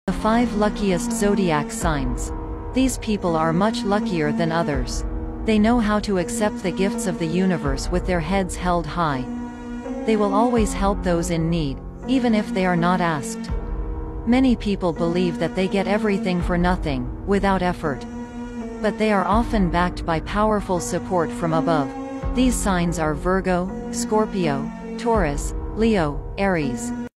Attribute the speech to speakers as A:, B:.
A: The 5 luckiest zodiac signs. These people are much luckier than others. They know how to accept the gifts of the universe with their heads held high. They will always help those in need, even if they are not asked. Many people believe that they get everything for nothing, without effort. But they are often backed by powerful support from above. These signs are Virgo, Scorpio, Taurus, Leo, Aries.